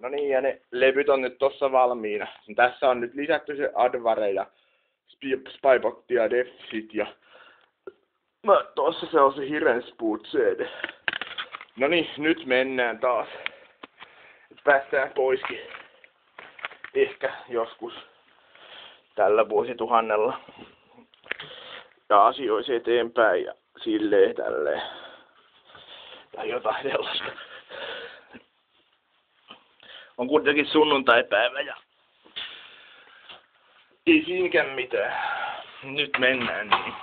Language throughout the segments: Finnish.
No niin, ja ne levyt on nyt tossa valmiina. Tässä on nyt lisätty se Advare ja Spybot ja Deficit ja... No, tossa se on se Hirenspoot CD. No niin, nyt mennään taas. Päästään poiskin. Ehkä joskus tällä vuosituhannella. Ja asioisi eteenpäin ja silleen tälleen. Tai jotain sellaista. On kuitenkin sunnuntaipäivä ja ei siinäkään mitään. Nyt mennään niin.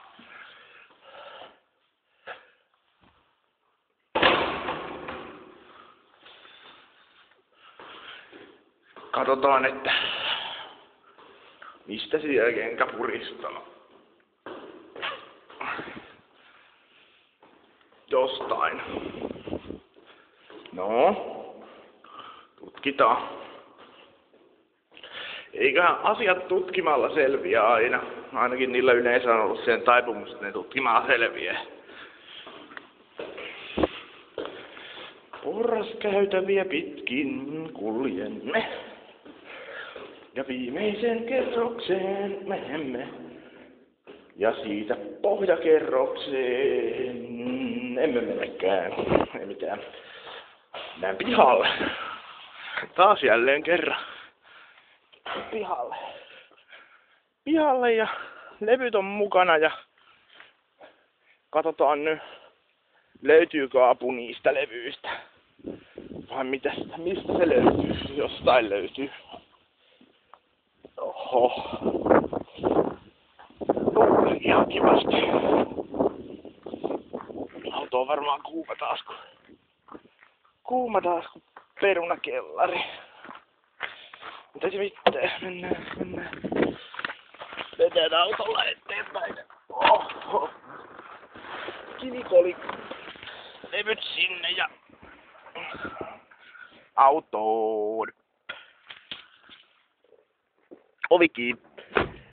Katsotaan, että mistä siellä kenkä puristaa. Jostain. No, tutkitaan. Eiköhän asiat tutkimalla selviä aina. Ainakin niillä yleensä on ollut sen taipumus, että ne tutkimalla selviää. Porraskäytäviä pitkin kuljemme. Ja viimeisen kerrokseen menemme. Ja siitä pohjakerrokseen emme menekään. Ei mitään. Mennään pihalle. Taas jälleen kerran. Pihalle. Pihalle ja levyt on mukana ja katsotaan nyt, löytyykö apu niistä levyistä. Vai mistä se löytyy? Jostain löytyy. Oho. Ihan kivasti. Auto on varmaan kuuma taas kuin perunakellari. Mitä se mitään? Mennään. Vedetään autolla eteenpäin. Oho. Kivikoli. Levyt sinne ja autoon. Ovi kiinni.